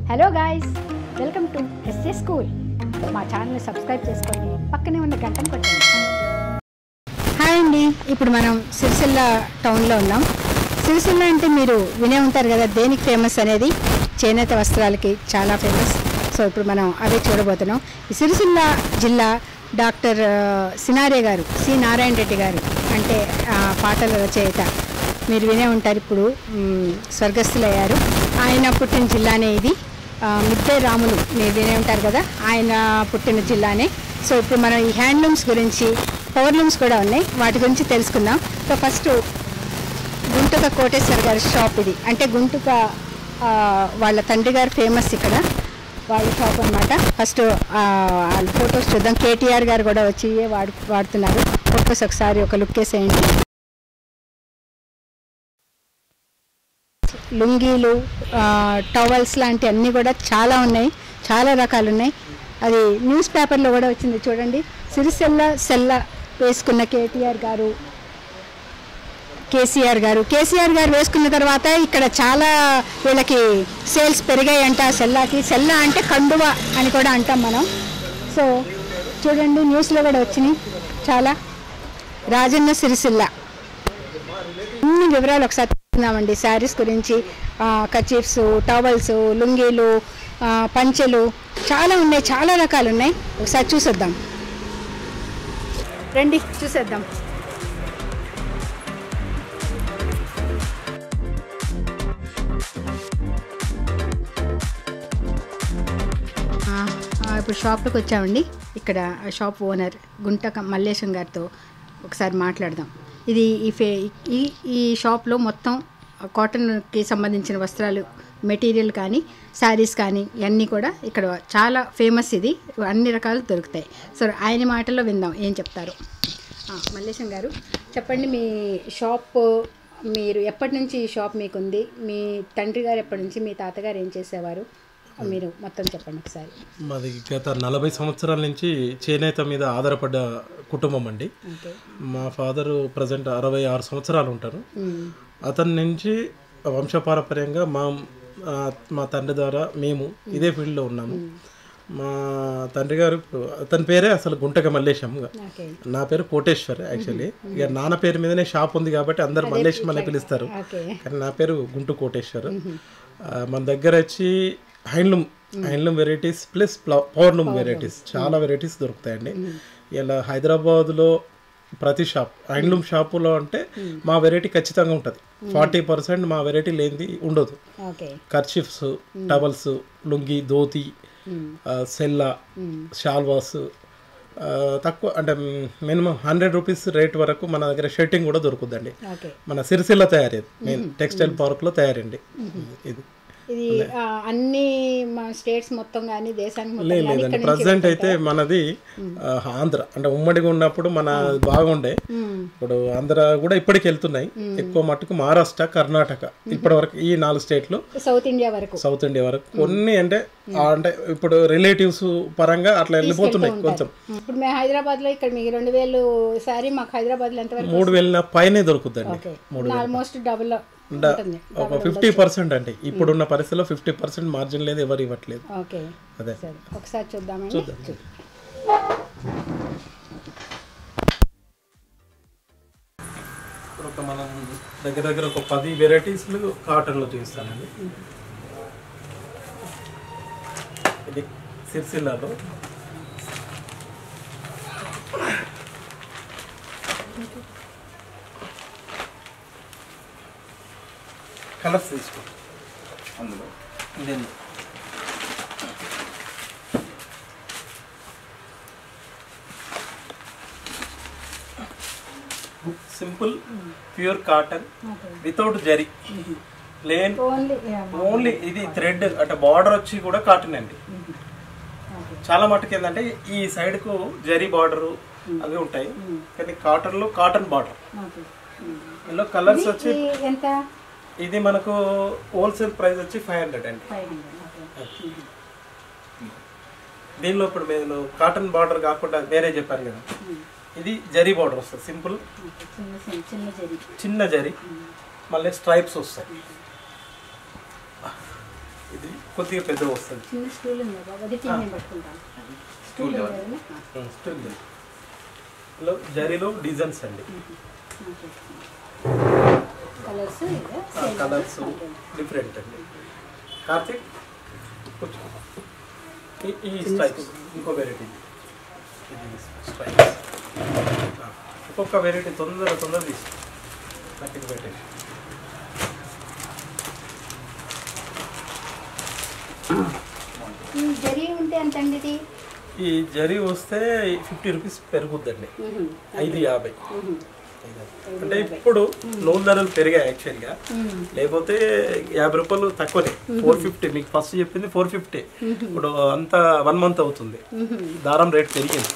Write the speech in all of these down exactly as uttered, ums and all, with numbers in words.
Hello guys, welcome to SA school. మా ఛానల్ని subscribe చేసుకొని పక్కనే ఉన్న గంటను కొట్టండి. హాయ్ అండి, ఇప్పుడు మనం సిరిసిల్ల టౌన్లో ఉన్నాం. సిరిసిల్ల అంటే మీరు వినే ఉంటారు కదా, దేనికి ఫేమస్ అనేది. చేనేత వస్త్రాలకి చాలా ఫేమస్. సో ఇప్పుడు మనం అవే చూడబోతున్నాం. ఈ సిరిసిల్ల జిల్లా డాక్టర్ సినారే గారు, సి నారాయణ రెడ్డి గారు అంటే పాటల రచయిత మీరు వినే ఉంటారు. ఇప్పుడు స్వర్గస్థులయ్యారు. ఆయన పుట్టిన జిల్లానే ఇది. ముద్దే రాములు మీరు వినే ఉంటారు కదా, ఆయన పుట్టిన జిల్లానే. సో ఇప్పుడు మనం ఈ హ్యాండ్లూమ్స్ గురించి, పవర్లూమ్స్ కూడా ఉన్నాయి, వాటి గురించి తెలుసుకుందాం. సో ఫస్ట్ గుంటుక కోటేశ్వర్ గారి షాప్ ఇది. అంటే గుంటుక వాళ్ళ తండ్రి గారు ఫేమస్ ఇక్కడ, వాళ్ళ షాప్ అనమాట. ఫస్ట్ వాళ్ళ ఫొటోస్ చూద్దాం. కేటీఆర్ గారు కూడా వచ్చి వాడు వాడుతున్నారు. ఫొటోస్ ఒకసారి ఒక లుక్ వేసేయండి. లుంగీలు, టవల్స్ లాంటి అన్నీ కూడా చాలా ఉన్నాయి, చాలా రకాలు ఉన్నాయి. అది న్యూస్ పేపర్లో కూడా వచ్చింది చూడండి. సిరిసిల్ల సెల్ల వేసుకున్న కేటీఆర్ గారు, కేసీఆర్ గారు కేసీఆర్ గారు వేసుకున్న తర్వాత ఇక్కడ చాలా వీళ్ళకి సేల్స్ పెరిగాయంట. సెల్లాకి, సెల్ల అంటే కండువ అని కూడా అంటాం మనం. సో చూడండి, న్యూస్లో కూడా వచ్చినాయి చాలా. రాజన్న సిరిసిల్ల అన్ని వివరాలు ఒకసారి చూద్దామండి. శారీస్ గురించి, కచీఫ్స్, టవల్స్, లుంగీలు, పంచెలు చాలా ఉన్నాయి, చాలా రకాలు ఉన్నాయి. ఒకసారి చూసేద్దాం రండి, చూసేద్దాం. ఇప్పుడు షాప్లోకి వచ్చామండి. ఇక్కడ షాప్ ఓనర్ గుంటక మల్లేశం గారితో ఒకసారి మాట్లాడదాం. ఇది ఈ ఫే ఈ ఈ షాప్లో మొత్తం కాటన్కి సంబంధించిన వస్త్రాలు, మెటీరియల్ కానీ, శారీస్ కానీ ఇవన్నీ కూడా ఇక్కడ చాలా ఫేమస్. ఇది అన్ని రకాలు దొరుకుతాయి. సో ఆయన మాటల్లో విందాం ఏం చెప్తారు. మల్లేశం గారు చెప్పండి, మీ షాప్ మీరు ఎప్పటి నుంచి ఈ షాప్ మీకుంది? మీ తండ్రి గారు ఎప్పటి నుంచి, మీ తాతగారు ఏం చేసేవారు? మీరు మొత్తం చెప్పండి ఒకసారి. మాది గత నలభై సంవత్సరాల నుంచి చేనేత మీద ఆధారపడ్డ కుటుంబం అండి. మా ఫాదరు ప్రజెంట్ అరవై ఆరు సంవత్సరాలు ఉంటారు. అతని నుంచి వంశపారపర్యంగా మా మా తండ్రి ద్వారా మేము ఇదే ఫీల్డ్లో ఉన్నాము. మా తండ్రి గారు, అతని పేరే అసలు గుంటక మల్లేశం, నా పేరు కోటేశ్వర్. యాక్చువల్లీ ఇక నాన్న పేరు మీదనే షాప్ ఉంది కాబట్టి అందరు మల్లేశం అనే పిలుస్తారు, కానీ నా పేరు గుంటు కోటేశ్వర్. మన దగ్గర వచ్చి handloom handloom varieties plus powerloom varieties చాలా వెరైటీస్ దొరుకుతాయండి. ఇలా హైదరాబాద్లో ప్రతి షాప్ హ్యాండ్లూమ్ షాపులో అంటే మా వెరైటీ ఖచ్చితంగా ఉంటుంది. ఫార్టీ పర్సెంట్ మా వెరైటీ లేనిది ఉండదు. కర్చీఫ్స్, టవల్స్, లుంగి, ధోతి, సెల్లా, షాల్వాస్ తక్కువ అంటే మినిమం హండ్రెడ్ రూపీస్ రేట్ వరకు మన దగ్గర షర్టింగ్ కూడా దొరుకుతుందండి. మన సిరిసిల్ల తయారేది, మెయిన్ టెక్స్టైల్ పార్క్లో తయారండి ఇది. ఇది అన్ని మా స్టేట్స్ మొత్తం కానీ దేశానికి లేదండి. ప్రజెంట్ అయితే మనది ఆంధ్ర అంటే ఉమ్మడిగా ఉన్నప్పుడు మన బాగుండే. ఇప్పుడు ఆంధ్ర కూడా ఇప్పటికి వెళ్తున్నాయి ఎక్కువ మట్టుకు. మహారాష్ట్ర, కర్ణాటక ఇప్పటి వరకు ఈ నాలుగు స్టేట్లు, సౌత్ ఇండియా వరకు సౌత్ ఇండియా వరకు కొన్ని అంటే అంటే ఇప్పుడు రిలేటివ్స్ పరంగా అట్లా వెళ్ళిపోతున్నాయి కొంచెం. ఇప్పుడు మేము హైదరాబాద్ లో ఇక్కడ మీకు రెండు వేలు సారీ, మాకు హైదరాబాద్ లో ఎంత మూడు వేల పైనే దొరుకుతుందండి. ఆల్మోస్ట్ డబుల్ ఒక ఫిఫ్టీ పర్సెంట్ అంటే ఇప్పుడున్న పరిస్థితిలో ఫిఫ్టీ పర్సెంట్ మార్జిన్ లేదు, ఎవరు ఇవ్వట్లేదు. అదే ఒకసారి చూద్దాం చూద్దాం ఒక మనం దగ్గర దగ్గర ఒక పది వెరైటీస్లు కాటన్లో చూపిస్తానండి. ఇది సిరిసిల్లాలో కలర్స్ తీసుకో. అందులో ఇదేంటి simple pure cotton without zari, plain only. ఇది థ్రెడ్ అంటే బార్డర్ వచ్చి కూడా కాటన్ అండి. చాలా మటుకు ఏంటంటే ఈ సైడ్ కు జరీ బార్డర్ అవి ఉంటాయి, కానీ కాటన్ లో కాటన్ బార్డర్. ఇందులో కలర్స్ వచ్చి ఇది మనకు హోల్సేల్ ప్రైస్ వచ్చి ఫైవ్ హండ్రెడ్ అండి. దీనిలో ఇప్పుడు మేము కాటన్ బార్డర్ కాకుండా వేరే చెప్పాను కదా, ఇది జరీ బార్డర్ వస్తుంది. సింపుల్ చిన్న జరీ, మళ్ళీ స్ట్రైప్స్ వస్తాయి. ఇది కొద్దిగా పెద్ద వస్తుంది. చిన్న స్టూల్ ఉంది బాబు, అది టీ నేను పట్టుకుంటాను. స్టూల్ స్టూల్ లో జరీలో డిజైన్స్ అండి. కలర్స్ కలర్స్ డిఫరెంట్ అండి. కార్తీక్ ఈ స్ట్రైప్స్ ఇంకో వెరైటీ, ఇది స్ట్రైప్స్ ఒక్కొక్క వెరైటీ తొందర తొందర తీసు నాకు ఇది పెట్టేసి. ఈ జరీ ఉంటే ఎంత అండి ఇది? ఈ జరీ వస్తే ఫిఫ్టీ రూపీస్ పెరుగుద్దండి, ఐదు యాభై. అంటే ఇప్పుడు నూనె ధరలు పెరిగాయి యాక్చువల్గా, లేకపోతే యాభై రూపాయలు తక్కువనే. ఫోర్ ఫిఫ్టీ మీకు ఫస్ట్ చెప్పింది ఫోర్ ఫిఫ్టీ, ఇప్పుడు అంతా వన్ మంత్ అవుతుంది దారం రేట్ పెరిగింది.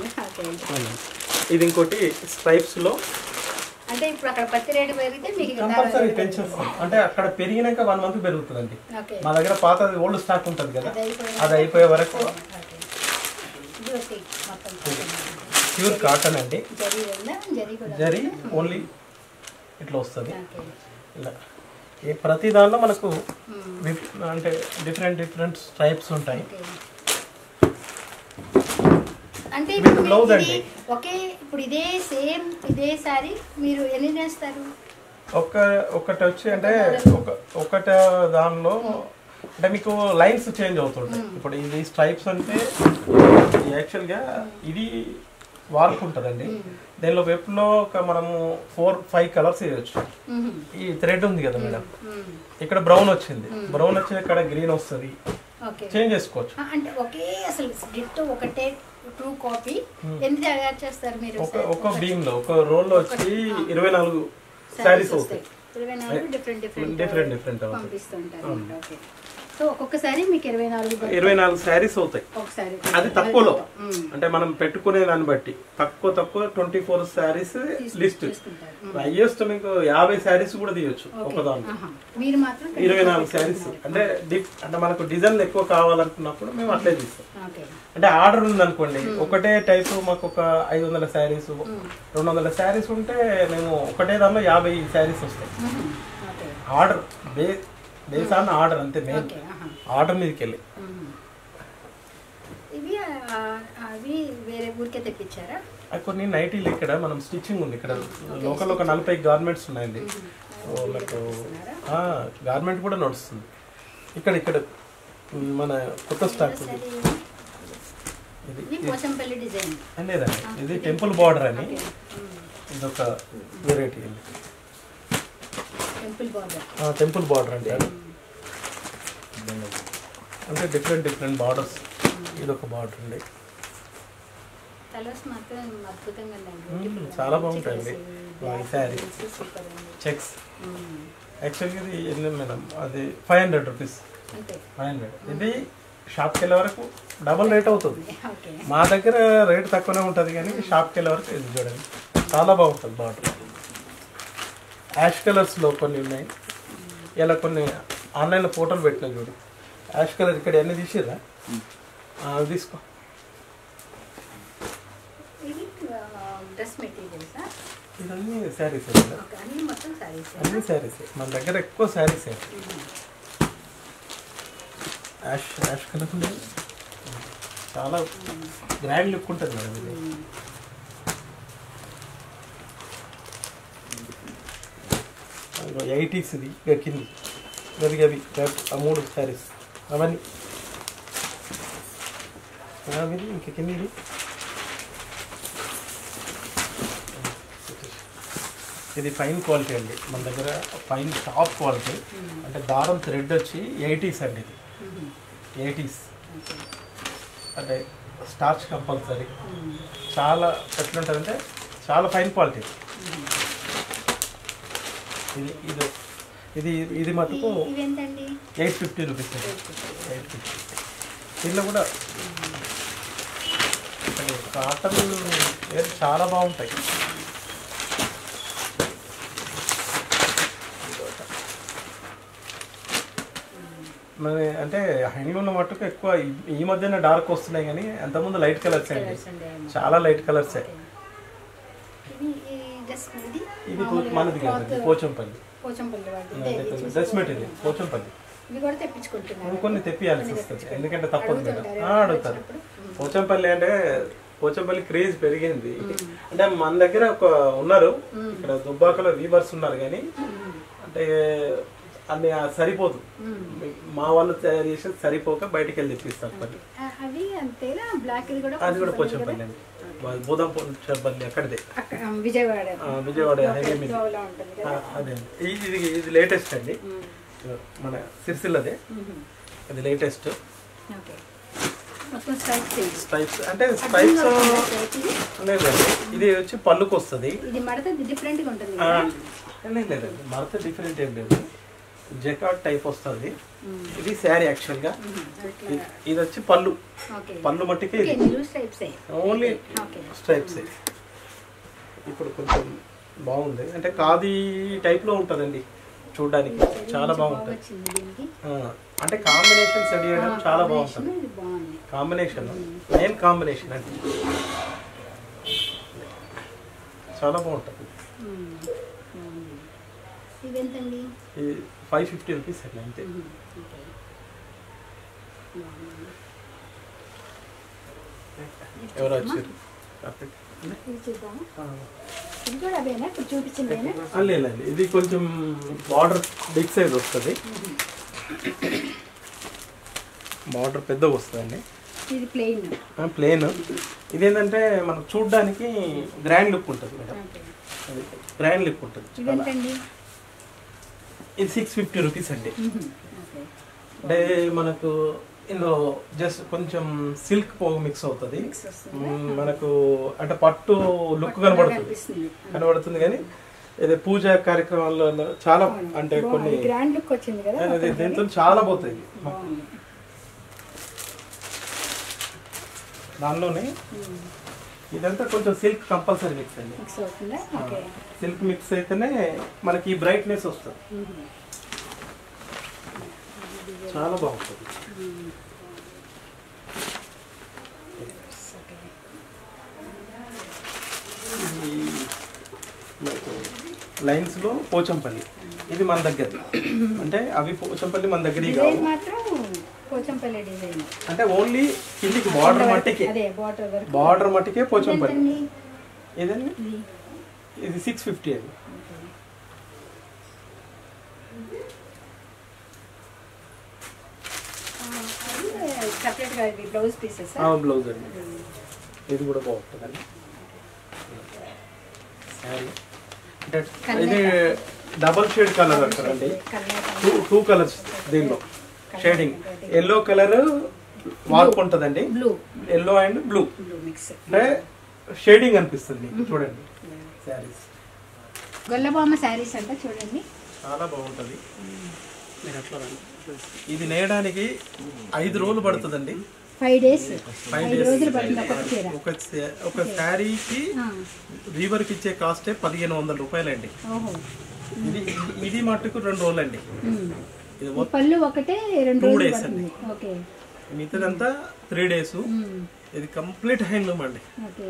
ఇది ఇంకోటి స్ట్రైప్స్ లో అంటే ఇప్పుడు అక్కడ పత్తి రేటు పెరిగితే మీకు కంపల్సరీ పెంచేస్తాం. అంటే అక్కడ పెరిగినాక వన్ మంత్ పెరుగుతుందండి. మా దగ్గర పాత ఓల్డ్ స్టాక్ ఉంటుంది కదా, అది అయిపోయే వరకు. ప్యూర్ కాటన్ అండి, జరీ ఓన్లీ ఇట్లా వస్తుంది. ఇలా ఈ ప్రతి దానిలో మనకు అంటే డిఫరెంట్ డిఫరెంట్ స్ట్రైప్స్ ఉంటాయి. అంటే బ్లౌజ్ అండి ఓకే. ఇప్పుడు ఇదే సేమ్ ఇదే సారీ మీరు ఎన్ని చేస్తారు? ఒక ఒకటి వచ్చి అంటే ఒక ఒకటి దానిలో అంటే మీకు లైన్స్ చేంజ్ అవుతుంటాయి. ఇప్పుడు ఇది స్ట్రైప్స్ అంటే యాక్చువల్గా ఇది వార్క్ ఉంటుందండి. దీనిలో వెబ్లో ఒక మనము ఫోర్ ఫైవ్ కలర్స్ వేయచ్చు. ఈ థ్రెడ్ ఉంది కదా మేడం, ఇక్కడ బ్రౌన్ వచ్చింది, బ్రౌన్ వచ్చి ఇక్కడ గ్రీన్ వస్తుంది, చేంజ్ చేసుకోవచ్చు. అంటే ఒకే అసలు డిట్టో ఒకటే ట్రూ కాపీ ఎన్ని తయారు చేస్తారు మీరు? ఒక ఒక బీమ్ లో ఒక రోల్ లో వచ్చి ఇరవై నాలుగు సారీస్ అవుతాయి. ఇరవై నాలుగు డిఫరెంట్ డిఫరెంట్ డిఫరెంట్ డిఫరెంట్ పంపిస్తుంటారు. ఓకే, సో ఒక్కొక్కసారి మీకు ఇరవై నాలుగు ఇరవై నాలుగు శారీస్ అవుతాయి. ఒకసారి అది తక్కువలో అంటే మనం పెట్టుకునే దాన్ని బట్టి తక్కువ తక్కువ twenty four saris list. Highest మీకు యాభై శారీస్ కూడా తీయొచ్చు ఒక దాంట్లో. మీరు మాత్రం ఇరవై నాలుగు శారీస్ అంటే డిప్ అంటే మనకు డిజైన్ ఎక్కువ కావాలనుకున్నప్పుడు మేము అట్లే తీస్తాం. అంటే ఆర్డర్ ఉంది అనుకోండి, ఒకటే టైప్ మాకు ఒక ఐదు వందల శారీస్ రెండు వందల శారీస్ ఉంటే మేము ఒకటే దానిలో యాభై శారీస్ వస్తాయి. ఆర్డర్ బే బేసాన్ ఆర్డర్ అంతే, మెయిన్ ఆర్డర్ మీదకి వెళ్ళి. ఇవి అవి వేరే ఊరికే తెప్పించారా? కొన్ని నైటీలు ఇక్కడ మనం స్టిచ్చింగ్ ఉంది, ఇక్కడ లోకల్ ఒక నలభై గార్మెంట్స్ ఉన్నాయండి. నాకు గార్మెంట్ కూడా నడుస్తుంది ఇక్కడ. ఇక్కడ మన కొత్త స్టాక్ ఉంది. లేదండి, ఇది టెంపుల్ బార్డర్ అని, ఇది ఒక వెరైటీ అండి. టెంపుల్ బార్డర్ అంటే అంటే డిఫరెంట్ డిఫరెంట్ బార్డర్స్. ఇది ఒక బార్డర్ అండి, చాలా బాగుంటాయండి. శారీ చెక్స్ యాక్చువల్గా ఇది ఎన్ని మేడం, అది five hundred rupees five hundred. ఇది షాప్కి వెళ్ళే వరకు డబల్ రేట్ అవుతుంది. మా దగ్గర రేట్ తక్కువనే ఉంటుంది, కానీ షాప్కి వెళ్ళే వరకు ఇది చూడండి చాలా బాగుంటుంది బార్డర్. యాష్ కలర్స్లో కొన్ని ఉన్నాయి, ఇలా కొన్ని ఆన్లైన్లో ఫోటోలు పెట్టినా చూడు. యాష్ కలర్ ఇక్కడ అన్నీ తీసిరా, తీసుకో. ఇవన్నీ శారీస్, అన్ని శారీస్ మన దగ్గర ఎక్కువ శారీస్. యాష్ యాష్ కలర్ చాలా గ్రాండ్ లుక్ ఉంటుంది మేడం. ఇది ఎయిటీస్, ఇది కింది గది గవి ఆ మూడు శారీస్ అవన్నీ అవి ఇంకా కింది. ఇది ఫైన్ క్వాలిటీ అండి, మన దగ్గర ఫైన్ టాప్ క్వాలిటీ. అంటే దారం థ్రెడ్ వచ్చి ఎయిటీస్ అండి, ఇది ఎయిటీస్ అంటే స్టార్చ్ కంపల్సరీ. చాలా ఎట్లుంటుందంటే చాలా ఫైన్ క్వాలిటీ. ఇది ఇది ఇది ఇది మటుకు eight fifty rupees. Eight fifty దీనిలో కూడా కాటన్ చాలా బాగుంటాయి. మన అంటే హ్యాండ్లూమ్ మట్టుకు ఎక్కువ ఈ మధ్యన డార్క్ వస్తున్నాయి, కానీ అంతకుముందు లైట్ కలర్స్ అండి, చాలా లైట్ కలర్సే. ఇది మనది కాదండి, పోచంపల్లి డ్రెస్ మెటీరియల్. పోచంపల్లి ఇవి కూడా తెప్పించుకుంటున్నారు. కొన్ని తెప్పియాల్సి వస్తుంది ఎందుకంటే తప్పదు మేడం. అడుగుతారు. పోచంపల్లి అంటే పోచంపల్లి క్రేజ్ పెరిగింది. అంటే మన దగ్గర ఒక ఉన్నారు ఇక్కడ దుబ్బాకలో వీవర్స్ ఉన్నారు కానీ అంటే అన్ని సరిపోదు. మా వాళ్ళు తయారు చేసేది సరిపోక బయటికి వెళ్ళి తెప్పిస్తారు. అది అంతేనా? బ్లాక్ ఇది కూడా అది కూడా పోచంపల్లి అండి. బోధం పోచంపల్లి అక్కడిదే విజయవాడ విజయవాడ హైవే మీద అదే. ఇది ఇది లేటెస్ట్ అండి మన సిరిసిల్లదే. అది లేటెస్ట్ స్ట్రైప్స్. అంటే స్ట్రైప్స్ లేదండి ఇది వచ్చి పళ్ళుకి వస్తుంది. లేదండి మడత డిఫరెంట్ ఏం లేదు. జకాట్ టైప్ వస్తుంది. ఇది శారీ యాక్చువల్గా. ఇది వచ్చి పళ్ళు పళ్ళు మట్టికి ఓన్లీ స్ట్రైప్స్. ఇప్పుడు కొంచెం బాగుంది అంటే ఖాదీ టైప్లో ఉంటుందండి చూడడానికి. చాలా బాగుంటుంది. అంటే కాంబినేషన్ సెట్ చేయడం చాలా బాగుంటుంది. కాంబినేషన్ మెయిన్ కాంబినేషన్ అంటే చాలా బాగుంటుంది. ఫైవ్ ఫిఫ్టీ రూపీస్ అండి అంతే. ఎవరు వచ్చారు? లేదండి ఇది కొంచెం బార్డర్ బిగ్ సైజ్ వస్తుంది. బార్డర్ పెద్దగా వస్తుందండి. ఇది ప్లెయిన్ ప్లెయిన్. ఇదేంటంటే మనకు చూడడానికి గ్రాండ్ లుక్ ఉంటుంది మేడం. అది గ్రాండ్ లుక్ ఉంటుంది. ఇది సిక్స్ ఫిఫ్టీ రూపీస్ అండి. అంటే మనకు ఇందులో జస్ట్ కొంచెం సిల్క్ పోగు మిక్స్ అవుతుంది. మనకు అంటే పట్టు లుక్ కనబడుతుంది కనబడుతుంది కానీ ఇది పూజ కార్యక్రమాల్లో చాలా అంటే కొన్ని దీంతో చాలా పోతాయి. దానిలోనే ఇదంతా కొంచెం సిల్క్ కంపల్సరీ మిక్స్ అండి. సిల్క్ మిక్స్ అయితేనే మనకి బ్రైట్నెస్ వస్తుంది. చాలా బాగుంటుంది. లైన్స్ లో పోచంపల్లి ఇది మన దగ్గర. అంటే అవి పోచంపల్లి మన దగ్గర అంటే ఓన్లీ కిందికి బార్డర్ మట్టికి బార్డర్ మట్టికే పోచంపల్లి. ఇదండి ఇది సిక్స్ ఫిఫ్టీ అండి. బ్లౌజ్ అండి. ఇది కూడా బాగుంటుందండి. ఇది డబల్ షేడ్ కలర్ అంటారండి. టూ టూ కలర్స్ దీనిలో షేడింగ్. ఎల్లో కలర్ మార్క్ ఉంటుందండి. ఎల్లో అండ్ బ్లూ అంటే షేడింగ్ అనిపిస్తుంది మీకు. చూడండి శారీస్ గొల్లబామ శారీస్ అంటే చూడండి చాలా బాగుంటుంది. ఇది నేయడానికి ఐదు రోజులు పడుతుందండి. ఫైవ్ డేస్ ఫైవ్ డేస్ ఒక ఒక శారీకి వీవర్కి ఇచ్చే కాస్టే పదిహేను వందల రూపాయలండి. ఇది ఇది మట్టుకు రెండు రోజులు అండి. పళ్ళు ఒకటే టూ డేస్ అండి. మిగతాదంతా త్రీ డేస్. ఇది కంప్లీట్ హ్యాండ్లూమ్ అండి.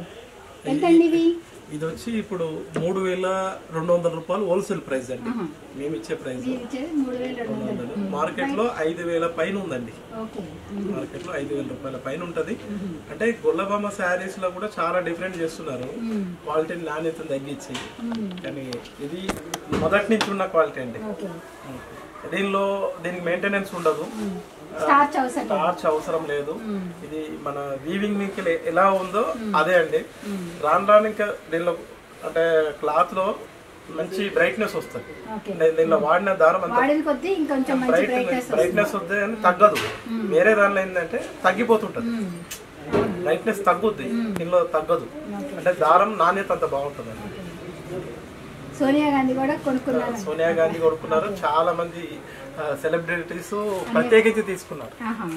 ఇది వచ్చి ఇప్పుడు మూడు వేల రెండు వందల రూపాయలు హోల్సేల్ ప్రైస్ అండి. మేము ఇచ్చే ప్రైస్ రెండు వందలు. మార్కెట్ లో ఐదు వేల పైన ఉందండి. మార్కెట్ లో ఐదు వేల రూపాయల పైన ఉంటది. అంటే గొల్లబామ శారీస్ లో కూడా చాలా డిఫరెంట్ చేస్తున్నారు. క్వాలిటీని నాణ్యతను తగ్గించి. కానీ ఇది మొదటి నుంచి ఉన్న క్వాలిటీ అండి. దీనిలో దీనికి మెయింటెనెన్స్ ఉండదు. స్టార్చ్ అవసరం లేదు. ఇది మన వీవింగ్ మీకు ఎలా ఉందో అదే అండి. రాను రాను ఇంకా దీనిలో అంటే క్లాత్ లో మంచి బ్రైట్నెస్ వస్తుంది. దీనిలో వాడిన దారం అంతా బ్రైట్నెస్ వద్దే అని తగ్గదు. వేరే దానిలో ఏంటంటే తగ్గిపోతుంటది. బ్రైట్నెస్ తగ్గుద్ది, దీనిలో తగ్గదు. అంటే దారం నాణ్యత అంత బాగుంటుంది అండి. సోనియా గాంధీ కూడా కొనుక్కున్నారు. సోనియా గాంధీ కొనుక్కున్నారు. చాలా మంది సెలబ్రిటీస్ ప్రత్యేకించి తీసుకున్నారు.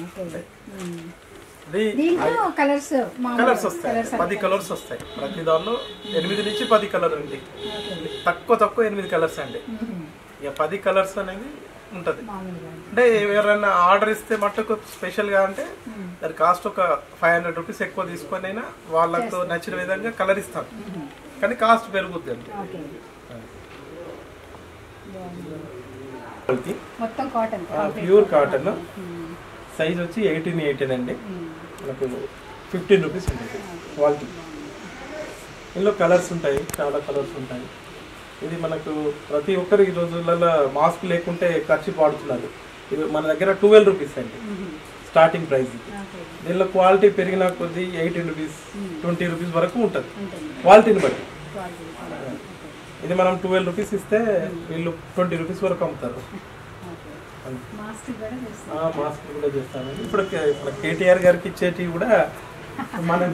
కలర్స్ కలర్స్ వస్తాయి. పది కలర్స్ వస్తాయి. ప్రతి దానిలో ఎనిమిది నుంచి పది కలర్ అండి. తక్కువ తక్కువ ఎనిమిది కలర్స్ అండి. ఇక పది కలర్స్ అనేది ఉంటది. అంటే ఎవరైనా ఆర్డర్ ఇస్తే మట్టుకు స్పెషల్ గా అంటే దాని కాస్ట్ ఒక ఫైవ్ హండ్రెడ్ రూపీస్ ఎక్కువ తీసుకొని అయినా వాళ్ళకు నచ్చిన విధంగా కలర్ ఇస్తాం. కానీ కాస్ట్ పెరుగుద్ది అండి. మొత్తం కాటన్, ప్యూర్ కాటన్. సైజ్ వచ్చి ఎయిటీన్ ఎయిటీన్ అండి. మనకు ఫిఫ్టీన్ రూపీస్ ఉంటుంది క్వాలిటీ. ఇందులో కలర్స్ ఉంటాయి, చాలా కలర్స్ ఉంటాయి. ఇది మనకు ప్రతి ఒక్కరు ఈ రోజులలో మాస్క్ లేకుంటే ఖర్చు పాడుతున్నారు. ఇది మన దగ్గర ట్వెల్వ్ రూపీస్ అండి స్టార్టింగ్ ప్రైస్. దీనిలో క్వాలిటీ పెరిగిన కొద్దీ ఎయిటీన్ రూపీస్ ట్వంటీ రూపీస్ వరకు ఉంటుంది క్వాలిటీని బట్టి. ఇది మనం ట్వెల్వ్ రూపీస్ ఇస్తే వీళ్ళు ట్వంటీ రూపీస్ వరకు అమ్ముతారు. మాస్క్ కూడా చేస్తాను. ఇప్పుడు ఇప్పుడు కేటీఆర్ గారికి ఇచ్చేటివి కూడా మనం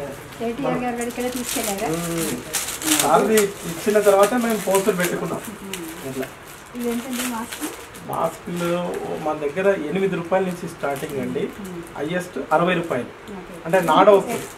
ఆల్రెడీ ఇచ్చిన తర్వాత మేము పోస్టర్ పెట్టుకున్నాం. ఇట్లా మాస్కులు మన దగ్గర ఎనిమిది రూపాయల నుంచి స్టార్టింగ్ అండి, హైయెస్ట్ అరవై రూపాయలు. అంటే నాడ వస్తుంది.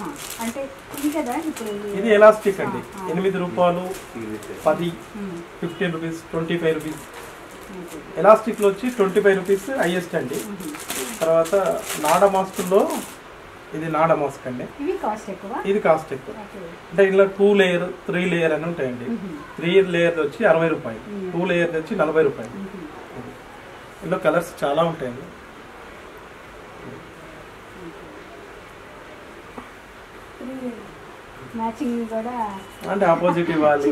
ఇది ఎలాస్టిక్ అండి, ఎనిమిది రూపాయలు, పది, fifteen rupees, twenty five rupees. ఎలాస్టిక్లో వచ్చి ట్వంటీ ఫైవ్ రూపీస్ హైయెస్ట్ అండి. తర్వాత నాడ మాస్కుల్లో ఇది నాడ మాస్క్ అండి, ఇది కాస్ట్ ఎక్కువ. అంటే ఇలా టూ లేయర్ త్రీ లేయర్ అని ఉంటాయండి. త్రీ లేయర్ వచ్చి అరవై రూపాయలు, టూ లేయర్ వచ్చి నలభై రూపాయలు. ఇందులో కలర్స్ చాలా ఉంటాయండి. అంటే ఆపోజిట్ ఇవ్వాలి,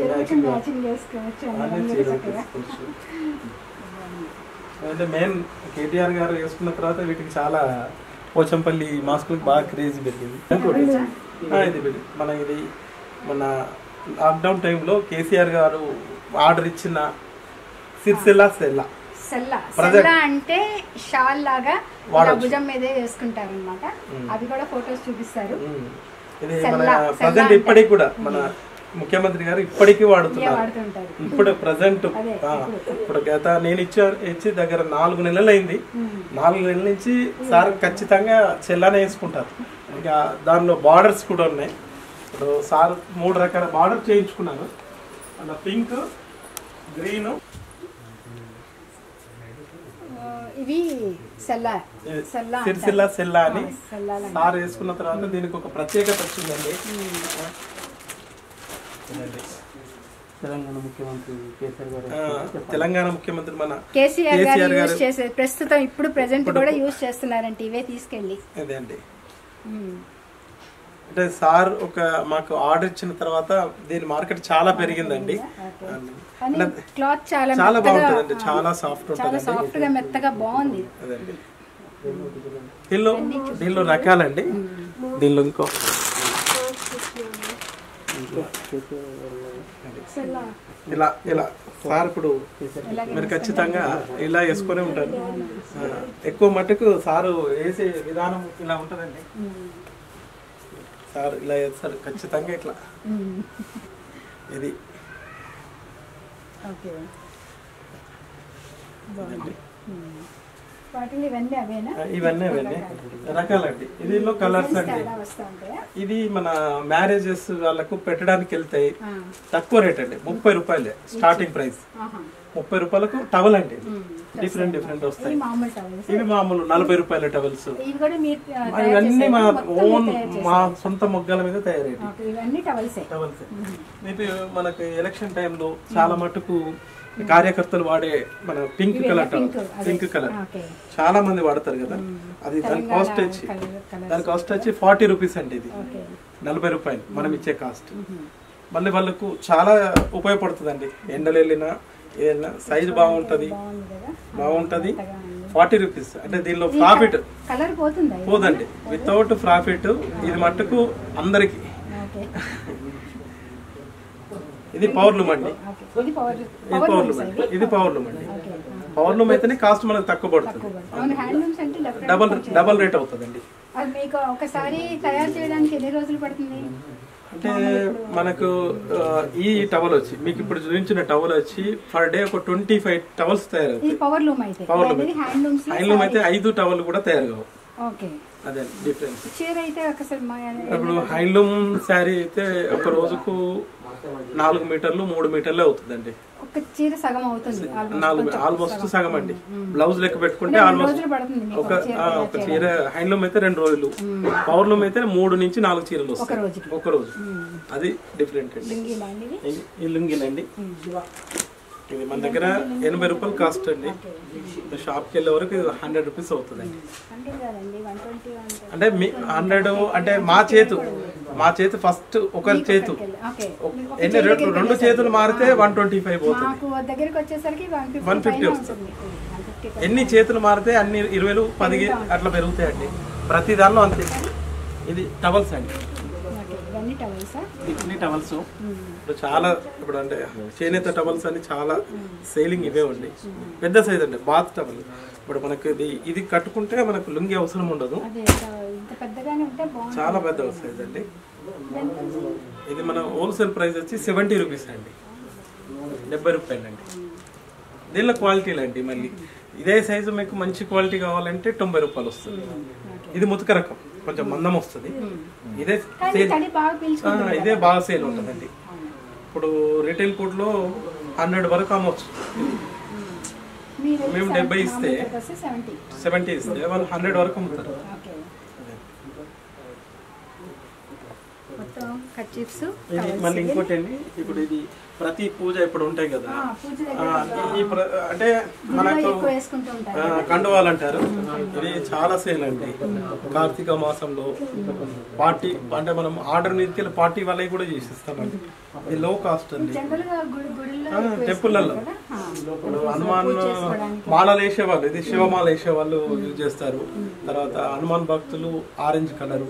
అంటే మెయిన్ కేటీఆర్ గారు వేసుకున్న తర్వాత వీటికి చాలా పోచంపల్లి మాస్కులకు బాగా క్రేజ్ పెరిగింది. ఇది మన ఇది మన లాక్డౌన్ టైంలో కేసీఆర్ గారు ఆర్డర్ ఇచ్చిన సిర్సిల్లా సెల్లా సెల్లా అంటే షాల్ లాగా భుజం మీదే వేసుకుంటారు అనమాట. అవి కూడా ఫొటోస్ చూపిస్తారు. ఇది మన ప్రజెంట్ ఇప్పటికి కూడా మన ముఖ్యమంత్రి గారు ఇప్పటికీ వాడుతున్నారు. ఇప్పుడు ప్రజెంట్ ఇప్పుడు గత నేను ఇచ్చే ఇచ్చి దగ్గర నాలుగు నెలలు అయింది. నాలుగు నెలల నుంచి సార్ ఖచ్చితంగా చెల్లానే వేసుకుంటారు. ఇంకా దానిలో బార్డర్స్ కూడా ఉన్నాయి. ఇప్పుడు సార్ మూడు రకాల బార్డర్ చేయించుకున్నాను. అలా పింక్, గ్రీన్. ఇవి సిరిసిల్లా సెల్లా అని సార్ వేసుకున్న తర్వాత దీనికి ఒక ప్రత్యేకత వచ్చిందండి. తెలంగాణ ముఖ్యమంత్రి కేసీఆర్ గారు తెలంగాణ ముఖ్యమంత్రి మన కేసీఆర్ గారు యూస్ చేసే ప్రస్తుతం ఇప్పుడు ప్రెజెంట్ కూడా యూస్ చేస్తున్నారంటే ఇవే తీసుకెళ్ళి. అదే అండి, అంటే సార్ ఒక మాకు ఆర్డర్ ఇచ్చిన తర్వాత దీని మార్కెట్ చాలా పెరిగిందండి. క్లాత్ చాలా చాలా బాగుంటుందండి, చాలా సాఫ్ట్ ఉంటుంది, సాఫ్ట్ గా మెత్తగా బాగుంది. అదండి. దీనిలో దీనిలో రకాలండి. దీనిలో ఇంకో ఇలా ఇలా సార్ ఇప్పుడు మీరు ఖచ్చితంగా ఇలా వేసుకొని ఉంటారు. ఎక్కువ మట్టుకు సారు వేసే విధానం ఇలా ఉంటుందండి. సార్ ఇలా వేస్తారు ఖచ్చితంగా ఇట్లా. ఇది ఇవన్నీ అవన్నీ రకాలండి. దీనిలో కలర్స్ అండి. ఇది మన మ్యారేజెస్ వాళ్ళకు పెట్టడానికి వెళ్తాయి. తక్కువ రేట్ అండి, ముప్పై రూపాయలే స్టార్టింగ్ ప్రైస్. ముప్పై రూపాయలకు టవల్ అండి. డిఫరెంట్ డిఫరెంట్ వస్తాయి. ఇవి మామూలు నలభై రూపాయల టవల్స్. ఇవన్నీ మా ఓన్ మా సొంత మొగ్గల మీద తయారయ్యాయి టవల్స్. ఇది మనకి ఎలక్షన్ టైంలో చాలా మటుకు కార్యకర్తలు వాడే మన pink colour towel, pink colour చాలా మంది వాడతారు కదా. అది దాని కాస్ట్ వచ్చి దాని కాస్ట్ వచ్చి ఫార్టీ రూపీస్ అండి. ఇది నలభై రూపాయలు మనం ఇచ్చే కాస్ట్. మళ్ళీ వాళ్ళకు చాలా ఉపయోగపడుతుంది అండి. ఎండలు వెళ్ళినా ఏదైనా సైజ్ బాగుంటది బాగుంటది ఫార్టీ రూపీస్. అంటే దీనిలో ప్రాఫిట్ పోదండి, వితౌట్ ప్రాఫిట్. ఇది మట్టుకు అందరికి. ఇది పవర్లూమ్ అండి, ఇది పవర్లూమ్ అండి, ఇది పవర్లూమ్ అండి. పవర్లూమ్ అయితేనే కాస్ట్ మనకు తక్కువ పడుతుంది. డబల్ డబల్ రేట్ అవుతుందండి. ఒకసారి తయారు చేయడానికి ఎన్ని రోజులు పడుతుంది? అంటే మనకు ఈ టవల్ వచ్చి మీకు ఇప్పుడు చూపించిన టవల్ వచ్చి పర్ డే ఒక ట్వంటీ ఫైవ్ టవల్స్ తయారవుతాయి. పవర్లూమ్ అయితే హ్యాండ్లూమ్ అయితే ఐదు టవల్ కూడా తయారు కావు. అదే డిఫరెన్స్. ఇప్పుడు హ్యాండ్లూమ్ శారీ అయితే ఒక రోజుకు నాలుగు మీటర్లు మూడు మీటర్లు అవుతుందండి. నాలుగు ఆల్మోస్ట్ సగం అండి. బ్లౌజ్ లెక్క పెట్టుకుంటే ఆల్మోస్ట్ ఒక ఒక చీర. హ్యాండ్లూమ్ అయితే రెండు రోజులు, పవర్లూమ్ అయితే మూడు నుంచి నాలుగు చీరలు వస్తాయి ఒక రోజు. అది డిఫరెంట్ అండి. ఈ లుంగినండి ఇది మన దగ్గర ఎనభై రూపాయలు కాస్ట్ అండి. షాప్కి వెళ్ళే వరకు ఇది హండ్రెడ్ రూపీస్ అవుతుందండి. అంటే మీ హండ్రెడ్ అంటే మా చేతు మా చేతు ఫస్ట్ ఒకరి చేతు ఎన్ని రెండు రెండు చేతులు మారితే వన్ ట్వంటీ ఫైవ్ పోతుంది. వన్ ఫిఫ్టీ వస్తుంది. ఎన్ని చేతులు మారితే అన్ని ఇరవైలు పది అట్లా పెరుగుతాయండి. ప్రతి దానిలో అంతే. ఇది టవల్స్ అండి. ఇన్ని టవల్స్ ఇప్పుడు చాలా ఇప్పుడు అంటే చేనేత టవల్స్ అని చాలా సేలింగ్ ఇవే ఉండి పెద్ద సైజ్ అండి. బాత్ టవల్ ఇప్పుడు మనకు ఇది ఇది కట్టుకుంటే మనకు లుంగి అవసరం ఉండదు. చాలా పెద్ద సైజ్ అండి. ఇది మన హోల్సేల్ ప్రైస్ వచ్చి సెవెంటీ రూపీస్ అండి. డెబ్బై రూపాయలు అండి. దీనిలో క్వాలిటీలు అండి. మళ్ళీ ఇదే సైజు మీకు మంచి క్వాలిటీ కావాలంటే తొంభై రూపాయలు వస్తుంది. ఇది ముతక రకం, కొంచెం మందం వస్తుంది. ఇదే సేల్ ఇదే బాగా సేల్ ఉంటుందండి. ఇప్పుడు రిటైల్ కోడ్లో హండ్రెడ్ వరకు అమ్మవచ్చు. మేము డెబ్బై ఇస్తే సెవెంటీ ఇస్తే వాళ్ళు హండ్రెడ్ వరకు అమ్ముతారు. మళ్ళీ ఇంకోటి అండి, ఇప్పుడు ఇది ప్రతి పూజ ఇప్పుడు ఉంటాయి కదా, అంటే మనకు కండువాలు అంటారు. ఇది చాలా సేల్ అండి. కార్తీక మాసంలో పార్టీ అంటే మనం ఆర్డర్ మీద పార్టీ వాళ్ళకి కూడా చేసిస్తామండి. ఇది లో కాస్ట్ అండి. టెంపుల్లలో ఇప్పుడు హనుమాన్ మాలలు వేసేవాళ్ళు, ఇది శివమాల వేసేవాళ్ళు యూజ్ చేస్తారు. తర్వాత హనుమాన్ భక్తులు ఆరెంజ్ కలర్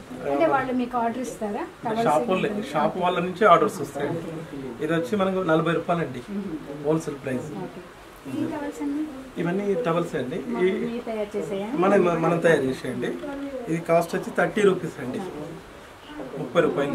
షాపు షాప్ వాళ్ళ నుంచి ఆర్డర్స్ వస్తాయండి. ఇది వచ్చి మనకు నలభై రూపాయలు అండి హోల్సేల్ ప్రైస్. ఇవన్నీ టవల్స్ అండి. మనం మనం తయారు చేసేయండి. ఇది కాస్ట్ వచ్చి థర్టీ రూపీస్ అండి. ముప్పై రూపాయలు.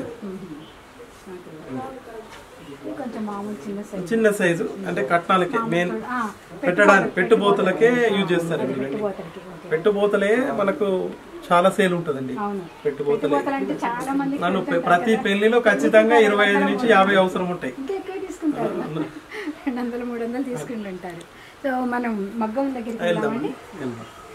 చిన్న సైజు అంటే కట్నాలకే మెయిన్ పెట్టడానికి పెట్టుబోతలకే యూజ్ చేస్తారండి. పెట్టుబోతలే మనకు చాలా సేల్ ఉంటుందండి. పెట్టుబోతలే నన్ను ప్రతి పెళ్లిలో ఖచ్చితంగా ఇరవై ఐదు నుంచి యాభై అవసరం ఉంటాయి. రెండు వందలు మూడు వందలు తీసుకుంటుంటారు. సో మనం మగ్గం దగ్గరికి వెళ్దామండి.